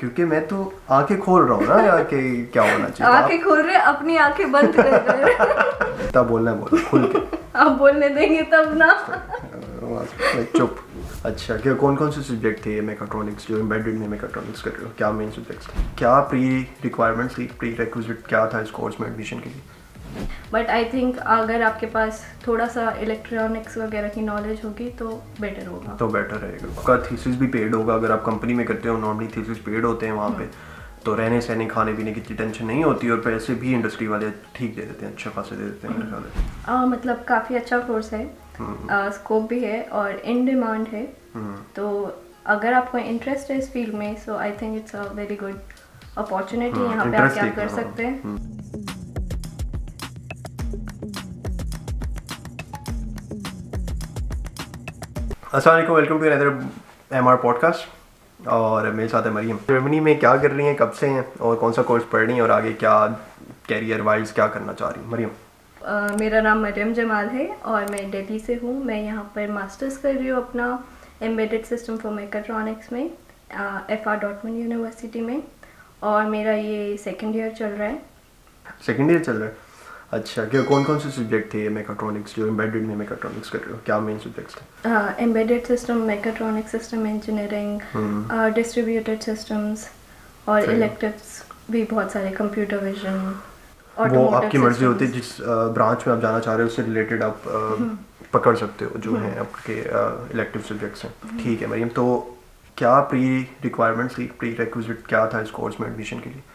क्योंकि मैं तो आंखें खोल रहा हूँ ना यार कि क्या होना चाहिए। आंखें खोल रहे, अपनी आंखें बंद कर रहे। तब बोलना है, बोलो खुल के। आप बोलने देंगे तब ना। चुप। अच्छा, क्या कौन कौन से सब्जेक्ट थे मेकाट्रॉनिक्स जो एम्बेडेड में मेकाट्रॉनिक्स कर रहे हो, क्या मेन सब्जेक्ट्स थे, क्या प्री रिक्वायरमेंट्स थी, प्री रिक्विजिट क्या था इस कोर्स में एडमिशन के लिए? बट आई थिंक अगर आपके पास थोड़ा सा इलेक्ट्रॉनिक्स वगैरह की नॉलेज होगी तो बेटर होगा। तो बेटर रहेगा। आपका थीसिस भी पेड होगा अगर आप कंपनी में करते हो, नॉर्मली थीसिस पेड होते हैं वहाँ पे, तो रहने सहने खाने पीने की इतनी टेंशन नहीं होती और पैसे भी इंडस्ट्री वाले ठीक दे देते हैं, अच्छा खासे दे देते हैं मेरे ख्याल से। मतलब काफ़ी अच्छा कोर्स है, स्कोप भी है और इन डिमांड है। तो अगर आपको इंटरेस्ट है इस फील्ड में, so I think it's a very good opportunity. यहाँ पे आप क्या कर सकते हैं। अस्सलाम वालेकुम, welcome to another MR podcast. और मेरे साथ है मरियम। जर्मनी में क्या कर रही हैं, कब से हैं और कौन सा कोर्स पढ़ रही हैं और आगे क्या कैरियर वाइज क्या करना चाह रही हैं मरियम? मेरा नाम मरियम जमाल है और मैं दिल्ली से हूँ। मैं यहाँ पर मास्टर्स कर रही हूँ अपना एम्बेडेड सिस्टम फॉर मेकाट्रॉनिक्स में FR डॉटमन यूनिवर्सिटी में, और मेरा ये सेकेंड ईयर चल रहा है। सेकेंड ईयर चल रहा है। अच्छा, क्या कौन कौन से सब्जेक्ट थे मेकाट्रॉनिक्स जो एम्बेडेड में मेकाट्रॉनिक्स कर रहे हो, क्या मेन सब्जेक्ट्स थे? Embedded system, mechatronic system engineering, distributed systems और इलेक्टिव्स भी बहुत सारे, कंप्यूटर विजन। वो आपकी मर्जी होती है जिस ब्रांच में आप जाना चाह रहे हो उससे रिलेटेड आप पकड़ सकते हो जो हैं आपके इलेक्टिव सब्जेक्ट्स हैं। ठीक है मरियम, तो क्या प्री रिक्वायरमेंट्स थी, प्री रिक्विजिट क्या था इस कोर्स में एडमिशन के लिए?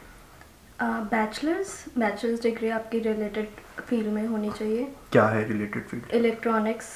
बैचलर्स डिग्री आपकी रिलेटेड फील्ड में होनी चाहिए। क्या है related field? Electronics,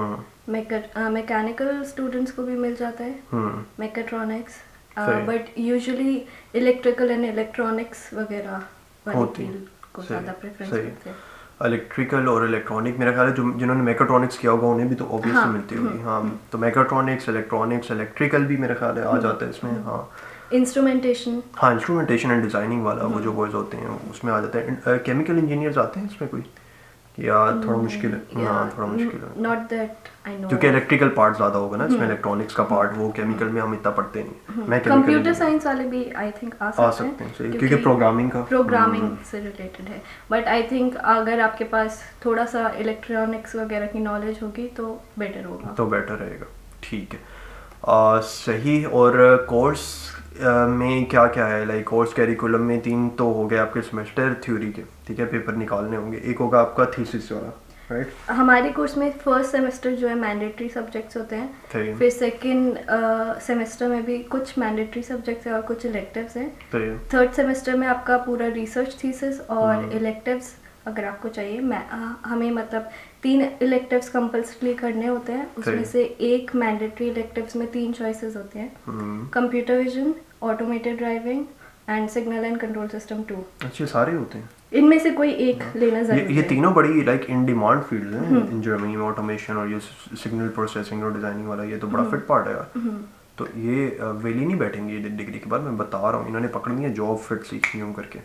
mechanical students को भी मिल जाता है mechatronics, but usually electrical and electronics वगैरह वाली फील्ड को ज़्यादा प्रेफरेंस करते हैं। इलेक्ट्रिकल और इलेक्ट्रॉनिक मेरा ख्याल है जो जिन्होंने मेकाट्रॉनिक्स किया होगा उन्हें भी तो ऑब्वियसली मिलती होगी। हाँ, तो मेकाट्रॉनिक्स, इलेक्ट्रॉनिक्स, इलेक्ट्रिकल भी मेरा ख्याल है आ जाता है इसमें। हाँ, इंस्ट्रूमेंटेशन, हाँ इंस्ट्रूमेंटेशन एंड डिज़ाइनिंग वाला वो जो कोर्स होते हैं उसमें आ जाता है। केमिकल इंजीनियर्स आते हैं इसमें कोई, या थोड़ा मुश्किल है? हाँ थोड़ा मुश्किल है, नॉट दैट आई नो, क्योंकि इलेक्ट्रिकल पार्ट ज़्यादा होगा ना इसमें, इलेक्ट्रॉनिक्स का पार्ट वो केमिकल में हम इतना पढ़ते नहीं। मैं कंप्यूटर साइंस वाले भी आई थिंक आ सकते हैं क्योंकि प्रोग्रामिंग से रिलेटेड है। बट आई थिंक अगर आपके पास थोड़ा सा इलेक्ट्रॉनिक्स वगैरह की नॉलेज होगी तो बेटर होगा, तो बेटर रहेगा। ठीक है, सही। और कोर्स में क्या क्या है, लाइक कोर्स कैरिकुलम में 3 तो हो गए आपके सेमेस्टर थ्योरी के, ठीक है, पेपर निकालने होंगे, एक होगा आपका थीसिस वाला, राइट? हमारे कोर्स में फर्स्ट सेमेस्टर जो है मैंडेटरी सब्जेक्ट्स होते हैं, फिर सेकंड सेमेस्टर में भी कुछ मैंडेटरी सब्जेक्ट्स हैं और कुछ इलेक्टिव्स हैं, थर्ड सेमेस्टर में आपका पूरा रिसर्च थीसिस और इलेक्टिव्स अगर आपको चाहिए। हमें मतलब 3 इलेक्टिव्स कंपल्सरी करने होते हैं, उसमें से एक मैंडेटरी इलेक्टिव्स में 3 चॉइसेस होते हैं, computer vision, automated driving and signal and control system 2। अच्छे सारे होते हैं, इनमें से कोई एक लेना जरूरी है। ये तीनों बड़ी लाइक इन डिमांड फील्ड हैं इन जर्मनी में, ऑटोमेशन और ये सिग्नल प्रोसेसिंग और डिजाइनिंग वाला, ये तो बड़ा फिट पार्ट है यार। तो ये वेली नहीं बैठेंगे ये डिग्री के बाद, मैं बता रहा हूँ, इन्होंने पकड़नी है जॉब फिट सीखनी हूँ करके,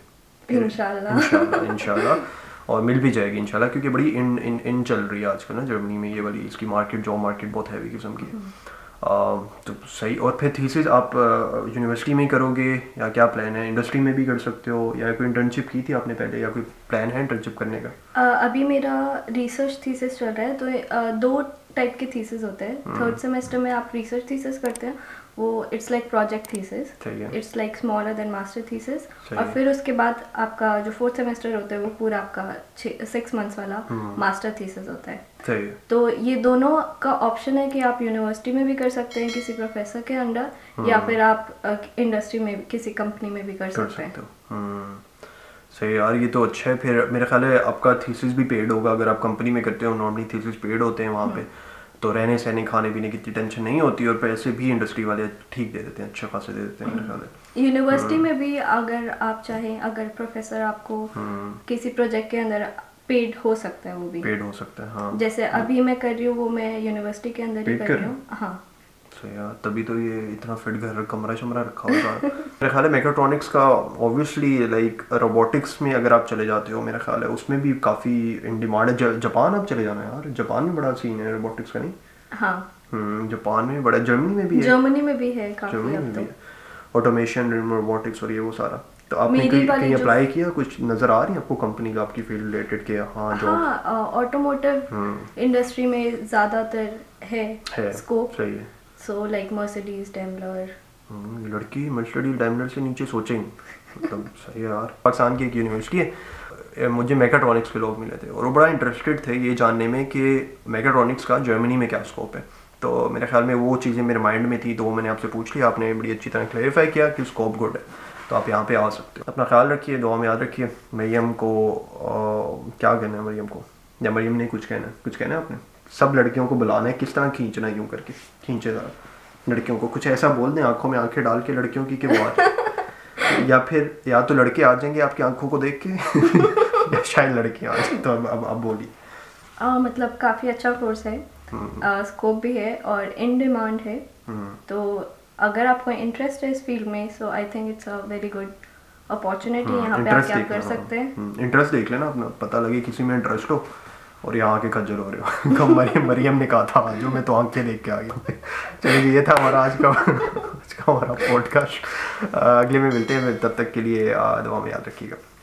इंशाल्लाह और मिल भी जाएगी इंशाल्लाह, क्योंकि बड़ी इन चल रही है आजकल ना जर्मनी में ये वाली, इसकी मार्केट, जॉब मार्केट बहुत हैवी किस्म की है। तो सही। और फिर थीसिस आप यूनिवर्सिटी में ही करोगे या क्या प्लान है? इंडस्ट्री में भी कर सकते हो या कोई इंटर्नशिप की थी आपने पहले, या कोई प्लान है इंटर्नशिप करने का? अभी मेरा रिसर्च थीसिस चल रहा है, तो 2 टाइप के थीसिस होते हैं। थर्ड सेमेस्टर में आप रिसर्च थीसिस करते हैं, वो it's like project thesis, it's like smaller than master thesis. और फिर उसके बाद आपका जो फोर्थ सेमेस्टर होता है वो पूरा आपका 6 मंथ्स वाला मास्टर थीसिस होता है। तो ये दोनों का ऑप्शन है कि आप यूनिवर्सिटी में भी कर सकते हैं किसी प्रोफेसर के अंडर, या फिर आप इंडस्ट्री में किसी कंपनी में भी कर सकते हैं। सही यार, ये तो अच्छा है। फिर मेरा ख्याल है आपका थीसिस भी पेड होगा अगर आप कंपनी में करते हो, नॉर्मली थीसिस पेड होते हैं वहाँ पे, तो रहने सहने खाने पीने की इतनी टेंशन नहीं होती और पैसे भी इंडस्ट्री वाले ठीक दे देते हैं, अच्छा खासे दे देते हैं मेरे ख्याल है। यूनिवर्सिटी में भी अगर आप चाहें, अगर प्रोफेसर आपको किसी प्रोजेक्ट के अंदर पेड हो सकता है, वो भी पेड हो सकता है। हाँ, जैसे अभी मैं कर रही हूँ वो मैं यूनिवर्सिटी के अंदर ही कर रही हूँ। हाँ सही यार, तभी तो ये इतना फिट घर कमरा शमरा रखा होगा। मेरा ख्याल है मेकाट्रॉनिक्स का ऑब्वियसली लाइक रोबोटिक्स में अगर आप चले जाते हो, मेरा ख्याल है उसमें भी काफ़ी इन डिमांड है। जापान आप चले जाना यार, जापान में बड़ा सीन है रोबोटिक्स का, नहीं? हाँ, जापान में बड़ा, जर्मनी में भी है, जर्मनी में भी है काफ़ी अब तो। ऑटोमेशन, रोबोटिक्स और ये वो सारा। तो आपने कहीं अप्लाई किया, कुछ नज़र आ रही है आपको कंपनी का आपकी फील्ड रिलेटेड के? हाँ, ऑटोमोटिव इंडस्ट्री में ज़्यादातर है स्कोप। सही है। So like Mercedes, Daimler. लड़की मर्सिडीज डेमलर से नीचे सोचे ही मतलब सही है यार। पाकिस्तान की एक यूनिवर्सिटी है, मुझे मैकाट्रॉनिक्स के लोग मिले थे और वो बड़ा इंटरेस्टेड थे ये जानने में कि मैकाट्रॉनिक्स का जर्मनी में क्या स्कोप है। तो मेरे ख्याल में वो चीज़ें मेरे माइंड में थी, तो वो मैंने आपसे पूछ लिया, आपने बड़ी अच्छी तरह क्लेरिफाई किया कि स्कोप गुड है, तो आप यहाँ पे आ सकते हो। अपना ख्याल रखिए, दुआ में याद रखिए। मरियम को क्या कहना है मरियम को, या मरियम ने कुछ कहना है आपने? सब लड़कियों को बुलाना है, किस तरह खींचना है, यूँ करके खींचे ज़रा लड़कियों को, कुछ ऐसा बोल दें आंखों में आंखें डाल के लड़कियों की कि वो आ या फिर या तो लड़के आ जाएंगे आपकी आंखों को देख के या शायद लड़कियाँ आ जाए। तो अब बोलिए। मतलब काफ़ी अच्छा कोर्स है, स्कोप भी है और इन डिमांड है। तो अगर आपको इंटरेस्ट है इस फील्ड में, so I think it's a very good opportunity. यहाँ पे आप क्या कर सकते हैं, इंटरेस्ट देख लेना अपना, पता लगे किसी में इंटरेस्ट हो और यहाँ आके खज्जल हो रहे हो। मरियम ने कहा था जो मैं तो आंखें देख के आ गया। चलिए ये था हमारा आज का हमारा पॉडकास्ट। अगले में मिलते हैं, तब तक के लिए दुआ में याद रखिएगा।